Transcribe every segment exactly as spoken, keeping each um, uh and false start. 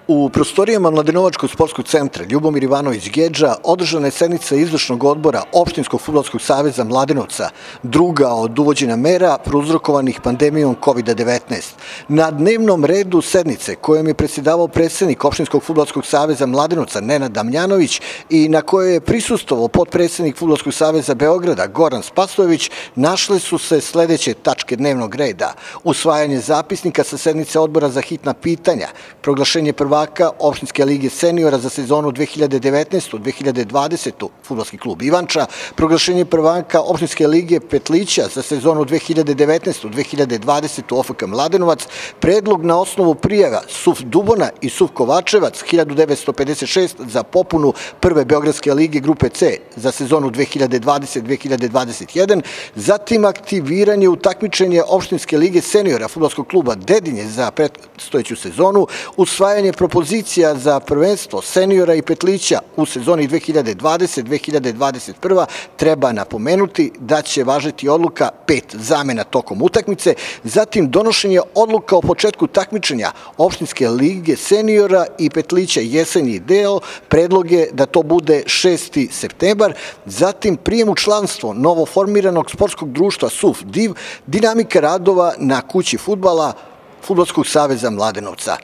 U prostorijama Mladenovačkog sportskog centra Ljubomir Ivanović Gedža održana je sednica izvršnog odbora Opštinskog fudbalskog saveza Mladenovca, druga od uvođenja mera prouzrokovanih pandemijom kovida devetnaest. Na dnevnom redu sednice kojom je predsjedavao predsednik Opštinskog fudbalskog saveza Mladenovca Nenad Damjanović i na kojoj je prisustvovao potpredsednik Fudbalskog saveza Beograda Goran Spasojević, našle su se sledeće tačke dnevnog reda: usvajanje zapisnika sa sednice odbora za hitna pitanja, proglašenje prvaka Opštinske lige seniora za sezonu dve hiljade devetnaeste dve hiljade dvadesete Fudbalski klub Ivanča, proglašenje prvaka Opštinske lige Petlića za sezonu dve hiljade devetnaeste dve hiljade dvadesete O F K Mladenovac, predlog na osnovu prijava S U F Dubona i S U F Kovačevac hiljadu devetsto pedeset šest za popunu prve Beogradske lige grupe C za sezonu dve hiljade dvadesete dve hiljade dvadeset jedan, zatim aktiviranje u takmičenje Opštinske lige seniora Fudbalskog kluba Dedinje za predstojeću sezonu, usvajanje propozicija za prvenstvo seniora i Petlića u sezoni dve hiljade dvadesete dve hiljade dvadeset prva. Treba napomenuti da će važiti odluka pet zamena tokom utakmice, zatim donošenje odluka o početku takmičenja Opštinske lige seniora i Petlića jesenji deo, predlog je da to bude šesti septembar, zatim prijem u članstvo novoformiranog sportskog društva S U F Div, dinamika radova na kući fudbala Fudbalskog saveza Mladenovca.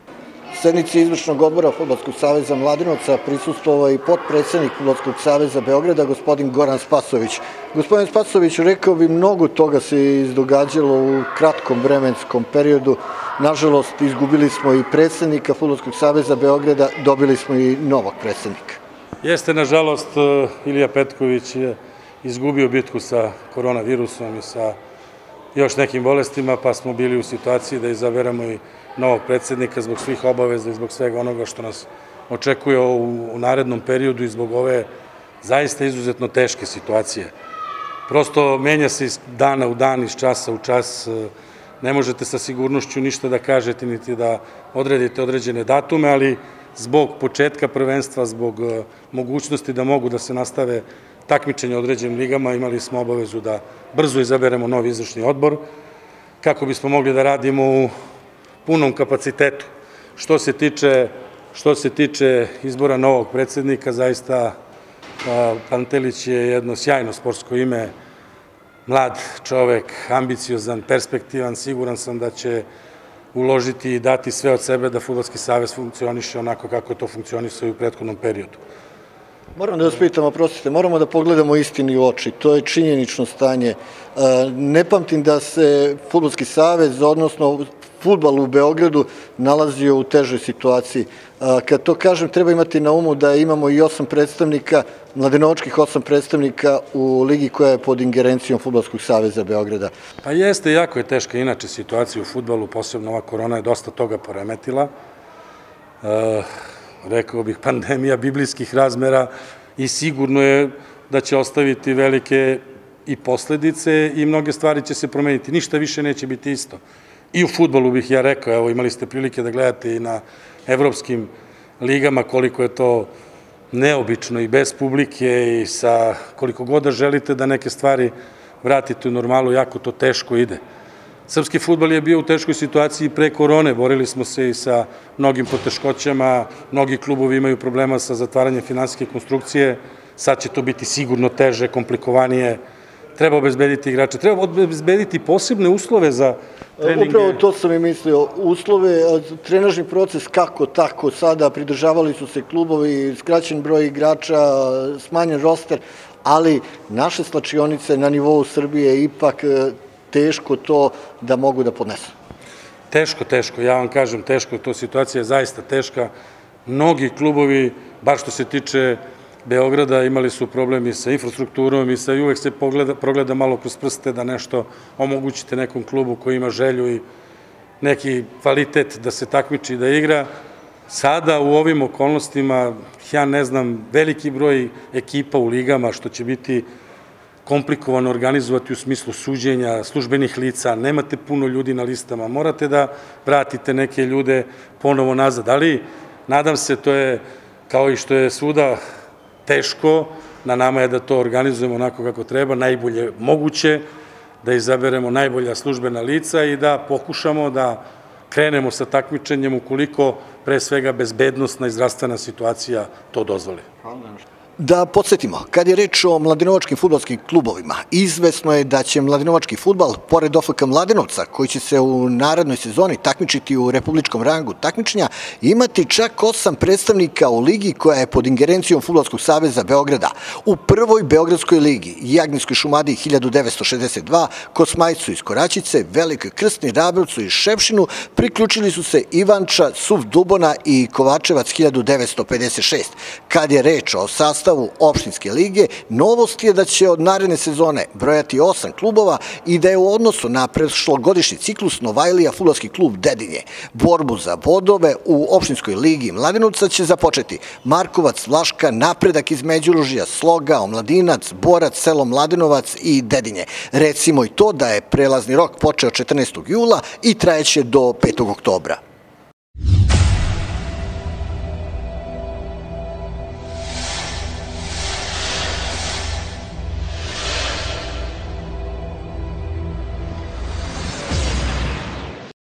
Sednici izvršnog odbora Fudbalskog saveza Mladenovca prisustvovao i potpredsednik Fudbalskog saveza Beograda, gospodin Goran Spasojević. Gospodin Spasojević, rekao bi, mnogo toga se izdogađalo u kratkom vremenskom periodu. Nažalost, izgubili smo i predsednika Fudbalskog saveza Beograda, dobili smo i novog predsednika. Jeste, nažalost, Ilija Petković je izgubio bitku sa koronavirusom i sa još nekim bolestima, pa smo bili u situaciji da izaberemo i novog predsednika zbog svih obaveza i zbog svega onoga što nas očekuje u narednom periodu i zbog ove zaista izuzetno teške situacije. Prosto menja se iz dana u dan, iz časa u čas, ne možete sa sigurnošću ništa da kažete niti da odredite određene datume, ali zbog početka prvenstva, zbog mogućnosti da mogu da se nastave takmičenja određenim ligama, imali smo obavezu da brzo izaberemo novi izvršni odbor kako bismo mogli da radimo u punom kapacitetu. Što se tiče, što se tiče izbora novog predsednika, zaista Pantelić je jedno sjajno sportsko ime, mlad čovek, ambiciozan, perspektivan, siguran sam da će uložiti i dati sve od sebe da Fudbalski savez funkcioniše onako kako je to funkcionisao i u prethodnom periodu. Moram da vas pitam, oprostite, moramo da pogledamo istini u oči, to je činjenično stanje. Ne pamtim da se Fudbalski savez, odnosno fudbal u Beogradu, nalazio u težoj situaciji. Kad to kažem, treba imati na umu da imamo i osam predstavnika, mladenovačkih osam predstavnika u ligi koja je pod ingerencijom Fudbalskog saveza Beograda. Pa jeste, jako je teška inače situacija u fudbalu, posebno ova korona je dosta toga poremetila. Rekao bih, pandemija biblijskih razmera i sigurno je da će ostaviti velike i posledice i mnoge stvari će se promeniti. Ništa više neće biti isto. I u fudbalu bih ja rekao, evo imali ste prilike da gledate i na evropskim ligama koliko je to neobično i bez publike i sa koliko god da želite da neke stvari vratite u normalu, jako to teško ide. Srpski fudbal je bio u teškoj situaciji pre korone, borili smo se i sa mnogim poteškoćama, mnogi klubovi imaju problema sa zatvaranjem finansijske konstrukcije, sad će to biti sigurno teže, komplikovanije, treba obezbediti igrače, treba obezbediti posebne uslove za treninge. Upravo to sam i mislio, uslove, trenažni proces kako tako sada, pridržavali su se klubovi, skraćen broj igrača, smanjen roster, ali naše slačionice na nivou Srbije ipak teško to da mogu da podnesu. Teško, teško, ja vam kažem teško, to situacija je zaista teška. Mnogi klubovi, bar što se tiče Beograda, imali su problemi sa infrastrukturom i sa uvek se progleda malo kroz prste da nešto omogućite nekom klubu koji ima želju i neki kvalitet da se takmiči i da igra. Sada u ovim okolnostima, ja ne znam, veliki broj ekipa u ligama, što će biti komplikovano organizovati u smislu suđenja, službenih lica, nemate puno ljudi na listama, morate da vratite neke ljude ponovo nazad, ali nadam se, to je kao i što je svuda teško, na nama je da to organizujemo onako kako treba, najbolje moguće, da izaberemo najbolja službena lica i da pokušamo da krenemo sa takmičenjem ukoliko pre svega bezbednostna i zdravstvena situacija to dozvoli. Da podsjetimo, kad je reč o mladenovačkim fudbalskim klubovima, izvesno je da će mladenovački fudbal, pored O F K Mladenovca, koji će se u narednoj sezoni takmičiti u republičkom rangu takmičenja, imati čak osam predstavnika u ligi koja je pod ingerencijom Fudbalskog saveza Beograda. U prvoj Beogradskoj ligi, Jagnjskoj Šumadiji hiljadu devetsto šezdeset dva, Kosmajcu iz Koraćice, Velikoj Krstni, Rabrovcu i Šepšinu priključili su se Ivanča, Suv Dubona i Kovačevac hiljadu devetsto pedeset šest. Kad je reč o sastavu opštinske lige, novost je da će od naredne sezone brojati osam klubova i da je u odnosu na prošlogodišnji ciklus Novajlija fudbalski klub Dedinje. Borbu za bodove u opštinskoj ligi Mladenovca će započeti Markovac, Vlaška, Napredak iz Međuružja, Sloga, Omladinac, Borac, selo Mladenovac i Dedinje. Recimo i to da je prelazni rok počeo četrnaestog jula i trajeće do petog oktobra.